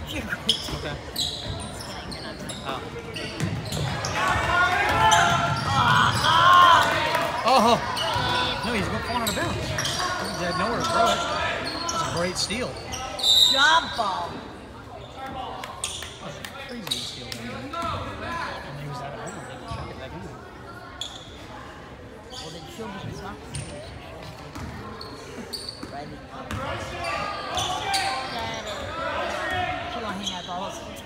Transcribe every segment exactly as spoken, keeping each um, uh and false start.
You're going to. Okay. Just kidding, you're not doing it. Oh. Oh, Oh! No, he's going falling out of bounds. He had nowhere to throw it. That's a great steal. jump ball. That's a crazy steal. And he was out of bounds. They didn't check it back in. Well, then she'll be his mouth. Right in. She gonna hang out the whole season.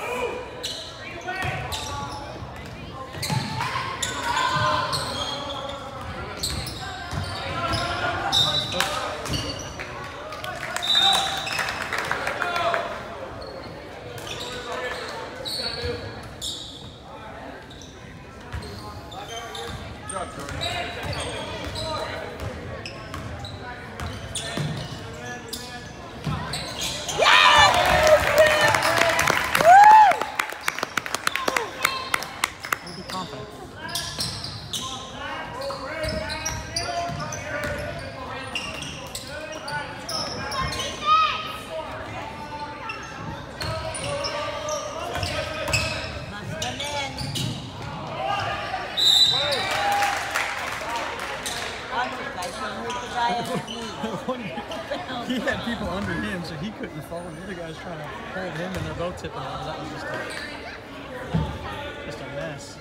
He had people under him, so he couldn't fall. The other guy's trying to hold him, and they're both tipping over. That was just a, just a mess.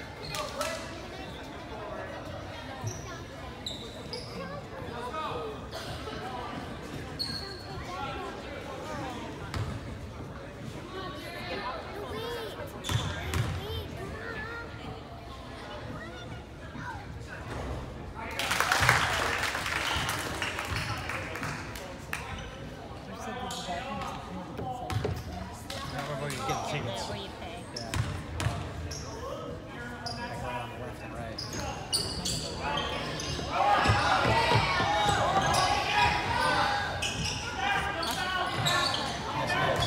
Tickets. Where you pay. Yeah. Like right on the left and right. Yes, it is.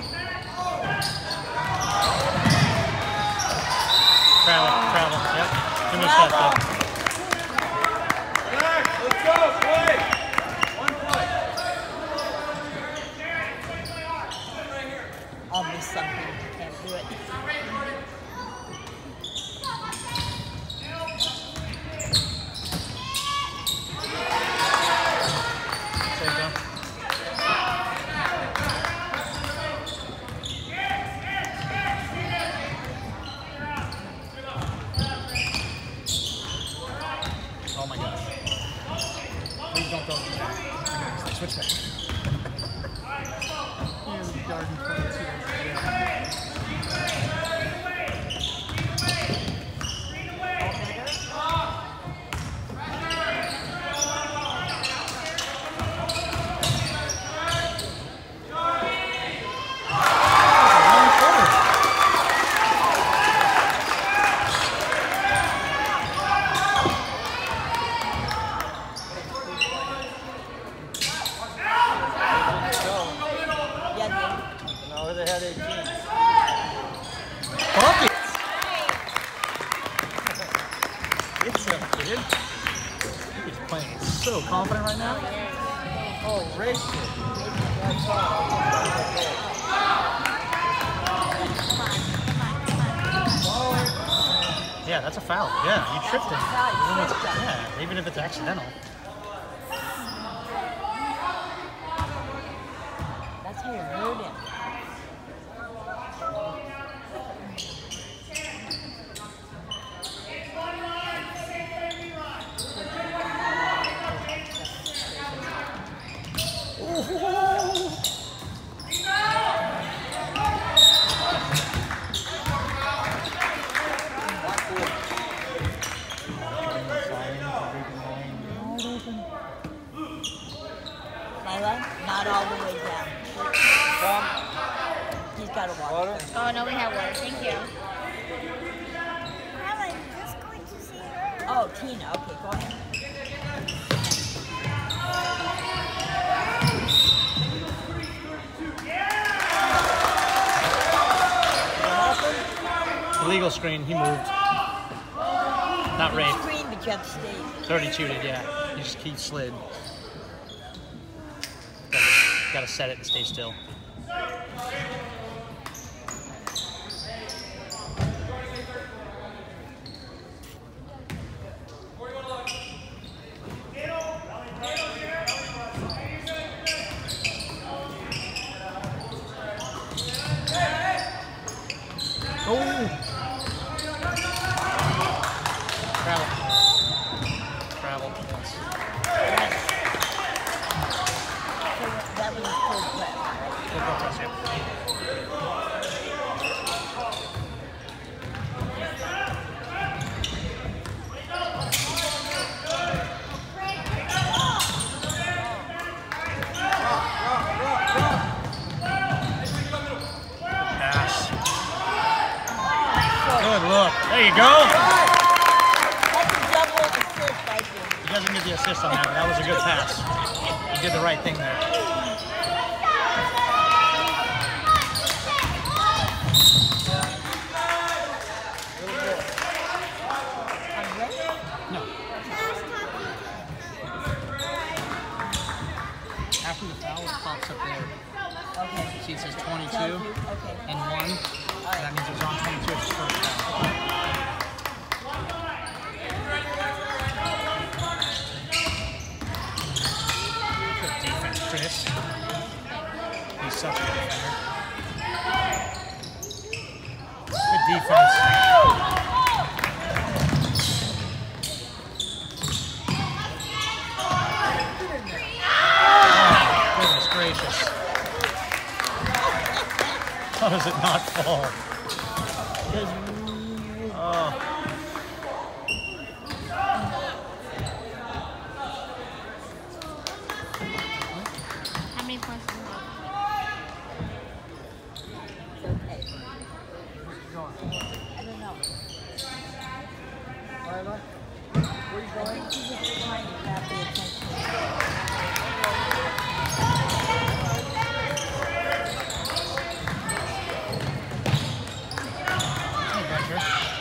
Travel, travel. Yep. Too much stuff there. Let's go, play! One play. I'll miss something. Can't do it. There you go. Oh my gosh. Please don't go. Okay, switch back. Here's the garden twenty-two. It's a kid. He's playing so confident right now. Oh, racing. Yeah, that's a foul. Yeah, you tripped him. Even if it's, yeah, even if it's accidental. That's how you hurt him. Lila, not all the way down. Come. He's got to walk. Water? Oh, no, we have water. Thank you. I'm just going to see her. Oh, Tina. Okay, go ahead. Illegal screen, he moved. Not Ray. Screen, but you have to stay. thirty-two did, yeah. He just he slid. Gotta, gotta set it and stay still. Oh! Travel. Travel, yes. Yes. So that was his full prep, right? Full court press, yeah. Pass. Good look. There you go. That's a double assist, I think. He doesn't get the assist on that, but that was a good pass. He did the right thing there. No. After the foul, it pops up there. Okay. See, it says Tells twenty-two you, okay. and one. That means it was on twenty-two. It's his first foul. Good defense, Chris. He's such a good defender. Good defense. Oh, goodness gracious. How does it not fall? Oh. How many points do you have? Okay. I don't know. Lila, where are you I going? think he's just trying to grab the attention. Hey, Badger.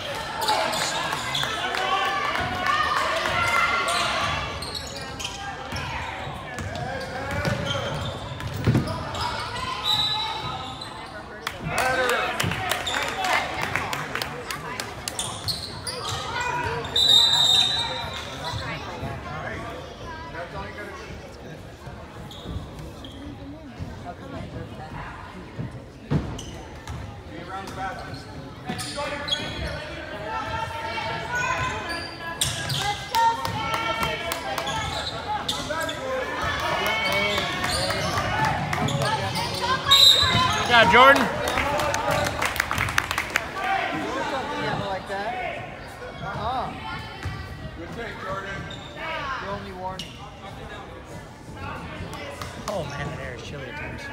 Good job, Jordan. Yeah, like that. Uh-huh. Good take, Jordan. Your only warning. Oh man, that air is chilly at times.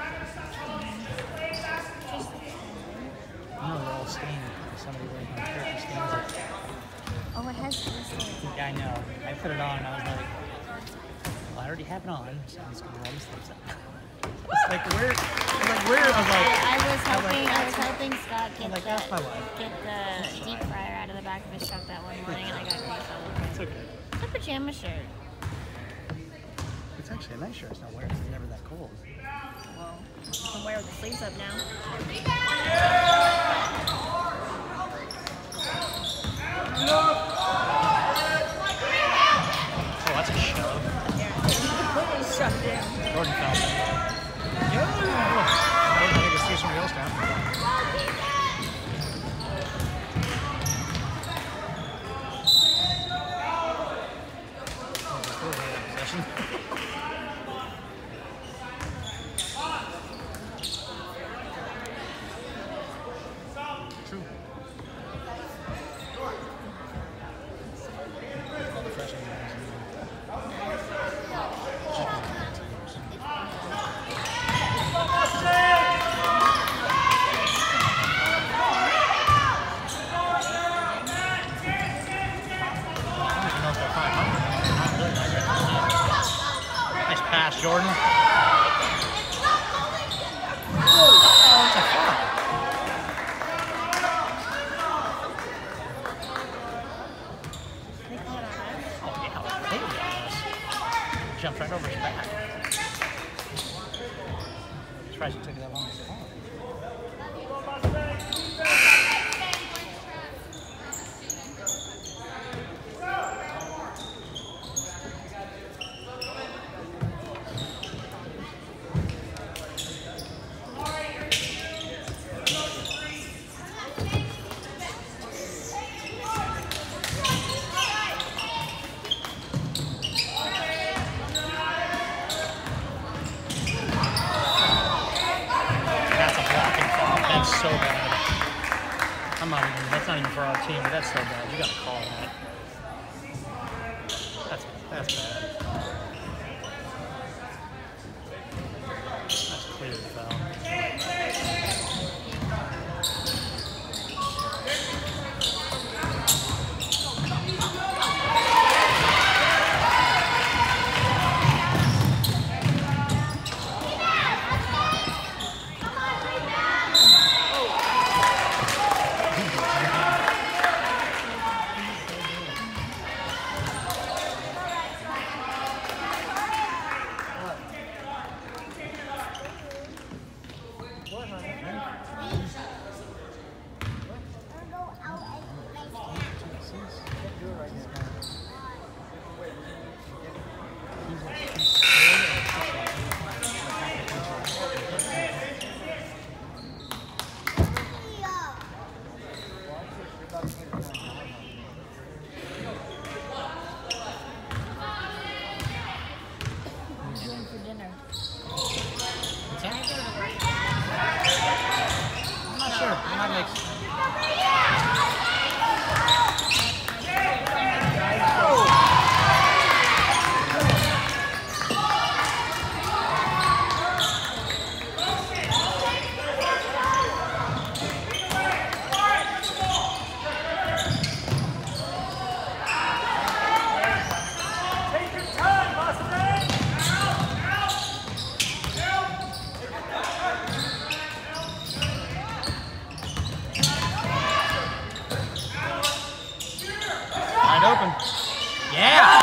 No, they're all stained. Somebody wearing my shirt stains it. Oh, it has this. Yeah, I know. I put it on and I was like, well, I already have it on, so I'm just gonna roll these things up. It's like where, like where? I was like, I was I was helping. like, I was helping Scott get I'm like, the that's my wife. get the deep fryer out of the back of his truck that one morning, and I got grief over It's okay. it. It's a pajama shirt. It's actually a nice shirt. It's not wearing. It's never that cold. Well, you can wear the sleeves up now. Oh, that's a shove. Completely shut down. Jordan fell. Yeah. I think it's threw somebody else down. Oh, just threw away that possession. True. All the freshmen guys. Just is so bad. I'm not even, that's not even for our team, but that's so bad. You gotta call that. That's, that's bad. That's clear foul. Open. Yeah!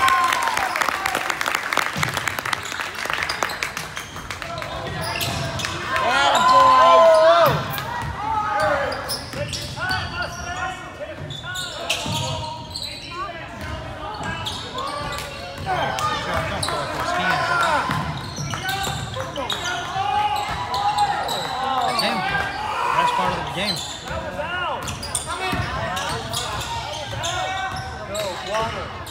That's him. That's part of the game. Water.